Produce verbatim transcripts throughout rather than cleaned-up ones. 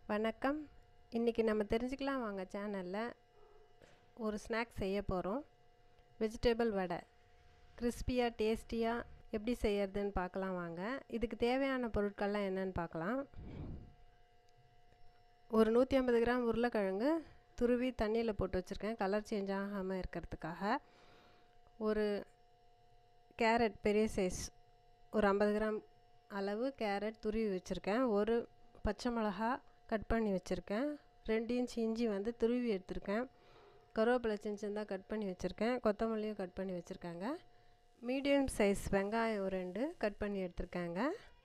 வணக்கம். இன்றைக்கி நம்ம தெரிஞ்சுக்கலாம் வாங்க சேனலில் ஒரு ஸ்நாக்ஸ் செய்ய போகிறோம். வெஜிடபிள் வடை கிறிஸ்பியாக டேஸ்டியாக எப்படி செய்யறதுன்னு பார்க்கலாம் வாங்க. இதுக்கு தேவையான பொருட்கள்லாம் என்னென்னு பார்க்கலாம். ஒரு நூற்றி ஐம்பது கிராம் உருளைக்கிழங்கு துருவி தண்ணியில் போட்டு வச்சுருக்கேன், கலர் சேஞ்ச் ஆகாமல் இருக்கிறதுக்காக. ஒரு கேரட் பெரிய சைஸ் ஒரு ஐம்பது கிராம் அளவு கேரட் துருவி வச்சுருக்கேன். ஒரு பச்சை மிளகா கட் பண்ணி வச்சுருக்கேன். ரெண்டு இன்ச் இஞ்சி வந்து துருவி எடுத்துருக்கேன். கருவேப்பிலை சின்ன சின்னதாக கட் பண்ணி வச்சுருக்கேன். கொத்தமல்லியும் கட் பண்ணி வச்சுருக்காங்க. மீடியம் சைஸ் வெங்காயம் ஒரு ரெண்டு கட் பண்ணி எடுத்துருக்காங்க.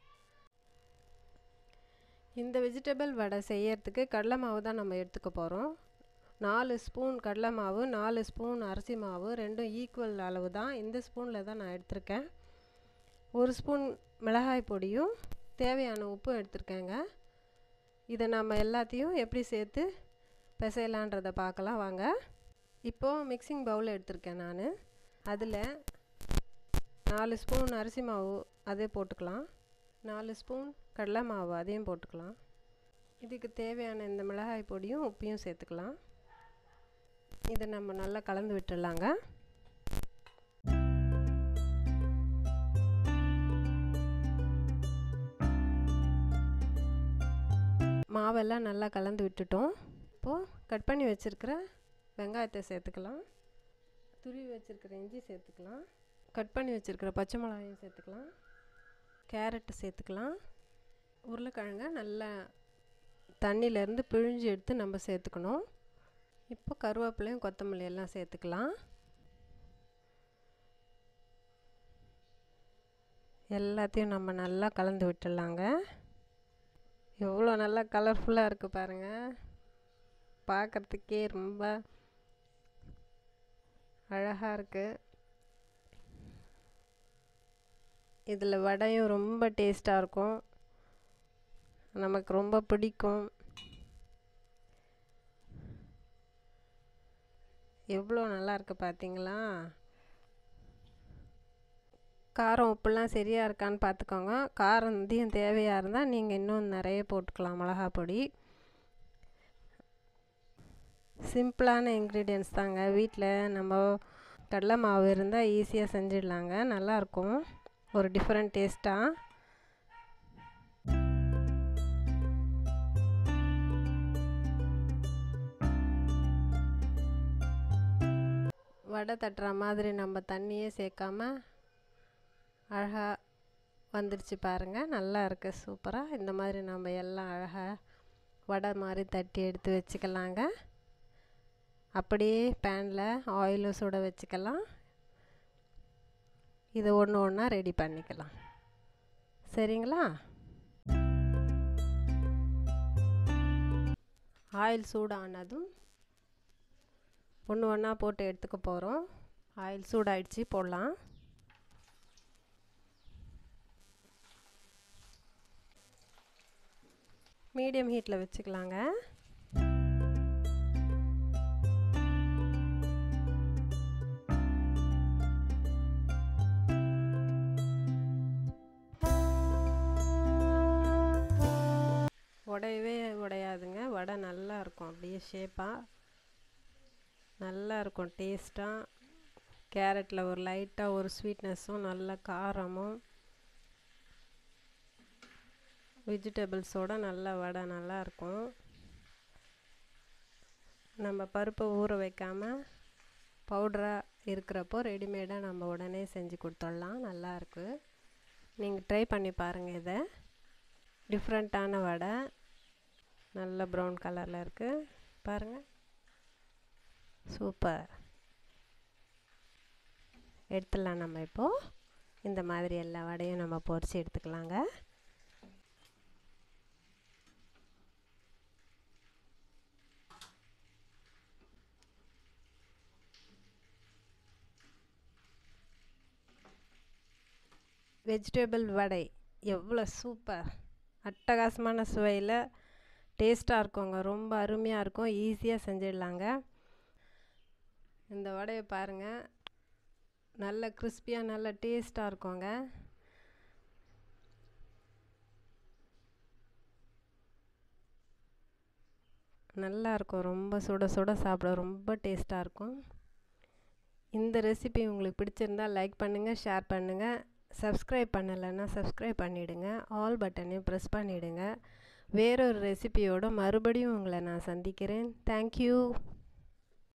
இந்த வெஜிடபிள் வடை செய்யறதுக்கு கடலை மாவு தான் நம்ம எடுத்துக்க போகிறோம். நாலு ஸ்பூன் கடலை மாவு, நாலு ஸ்பூன் அரிசி மாவு, ரெண்டும் ஈக்குவல் அளவு தான். இந்த ஸ்பூனில் தான் நான் எடுத்திருக்கேன். ஒரு ஸ்பூன் மிளகாய் பொடியும் தேவையான உப்பும் எடுத்துருக்கேங்க. இதை நம்ம எல்லாத்தையும் எப்படி சேர்த்து பிசையலான்றதை பார்க்கலாம் வாங்க. இப்போது மிக்சிங் பவுல் எடுத்திருக்கேன் நான். அதில் நாலு ஸ்பூன் அரிசி மாவு அதே போட்டுக்கலாம். நாலு ஸ்பூன் கடலை மாவு அதையும் போட்டுக்கலாம். இதுக்கு தேவையான இந்த மிளகாய் பொடியும் உப்பையும் சேர்த்துக்கலாம். இதை நம்ம நல்லா கலந்து விட்டுடலாங்க. மாவெல்லாம் நல்லா கலந்து விட்டுட்டோம். இப்போது கட் பண்ணி வச்சுருக்கிற வெங்காயத்தை சேர்த்துக்கலாம். துருவி வச்சுருக்கிற இஞ்சி சேர்த்துக்கலாம். கட் பண்ணி வச்சுருக்கிற பச்சை மிளகாயும் சேர்த்துக்கலாம். கேரட்டு சேர்த்துக்கலாம். உருளைக்கிழங்க நல்லா தண்ணியிலேருந்து பிழிஞ்சு எடுத்து நம்ம சேர்த்துக்கணும். இப்போ கருவேப்பிலையும் கொத்தமல்லி எல்லாம் சேர்த்துக்கலாம். எல்லாத்தையும் நம்ம நல்லா கலந்து விட்டுடலாங்க. எவ்வளோ நல்லா கலர்ஃபுல்லாக இருக்குது பாருங்கள். பார்க்குறதுக்கே ரொம்ப அழகாக இருக்குது. இதில் வடையும் ரொம்ப டேஸ்ட்டாக இருக்கும், நமக்கு ரொம்ப பிடிக்கும். எவ்வளோ நல்லா இருக்குது பார்த்தீங்களா? காரம் உப்புலாம் சரியாக இருக்கான்னு பார்த்துக்கோங்க. காரம் அதிகம் தேவையாக இருந்தால் நீங்கள் இன்னும் நிறைய போட்டுக்கலாம் மிளகா பொடி. சிம்பிளான இன்க்ரீடியன்ட்ஸ் தாங்க. வீட்டில் நம்ம கடலை மாவு இருந்தால் ஈஸியாக செஞ்சிடலாங்க. நல்லாயிருக்கும், ஒரு டிஃப்ரெண்ட் டேஸ்ட்டாக. வடை தட்டுற மாதிரி நம்ம தண்ணியே சேர்க்காம அழகாக வந்துடுச்சு பாருங்கள். நல்லா இருக்குது, சூப்பராக. இந்த மாதிரி நம்ம எல்லாம் அழகாக வடை மாதிரி தட்டி எடுத்து வச்சுக்கலாங்க. அப்படியே பேனில் ஆயிலும் சுட வச்சுக்கலாம். இதை ஒன்று ஒன்றா ரெடி பண்ணிக்கலாம். சரிங்களா? ஆயில் சூடானதும் ஒன்று ஒன்றா போட்டு எடுத்துக்க போகிறோம். ஆயில் சூடாயிடுச்சு, போடலாம். மீடியம் ஹீட்டில் வச்சுக்கலாங்க. உடையவே உடையாதுங்க. வடை நல்லா இருக்கும், அப்படியே ஷேப்பாக நல்லா இருக்கும், டேஸ்ட்டாக. கேரட்டில் ஒரு லைட்டாக ஒரு ஸ்வீட்னஸும் நல்ல காரமும் வெஜிடபிள்ஸோடு நல்ல வடை நல்லாயிருக்கும். நம்ம பருப்பை ஊற வைக்காமல் பவுடராக இருக்கிறப்போ ரெடிமேடாக நம்ம உடனே செஞ்சு கொடுத்துடலாம். நல்லாயிருக்கு, நீங்கள் ட்ரை பண்ணி பாருங்கள். இதை டிஃப்ரெண்ட்டான வடை, நல்ல ப்ரௌன் கலரில் இருக்குது பாருங்கள், சூப்பர். எடுத்துடலாம் நம்ம. இப்போது இந்த மாதிரி எல்லா வடையும் நம்ம பொரித்து எடுத்துக்கலாங்க. வெஜிடபிள் வடை எவ்வளோ சூப்பர், அட்டகாசமான சுவையில் டேஸ்ட்டாக இருக்குங்க. ரொம்ப அருமையாக இருக்கும், ஈஸியாக செஞ்சிடலாங்க. இந்த வடையை பாருங்கள், நல்ல கிறிஸ்பியாக நல்ல டேஸ்ட்டாக இருக்குங்க. நல்லாயிருக்கும். ரொம்ப சுட சுட சாப்பிட ரொம்ப டேஸ்ட்டாக இருக்கும். இந்த ரெசிபி உங்களுக்கு பிடிச்சிருந்தா லைக் பண்ணுங்கள், ஷேர் பண்ணுங்கள். சப்ஸ்கிரைப் பண்ணலைன்னா சப்ஸ்கிரைப் பண்ணிவிடுங்க. ஆல் பட்டனையும் ப்ரெஸ் பண்ணிவிடுங்க. வேறொரு ரெசிபியோடு மறுபடியும் உங்களை நான் சந்திக்கிறேன். தேங்க்யூ.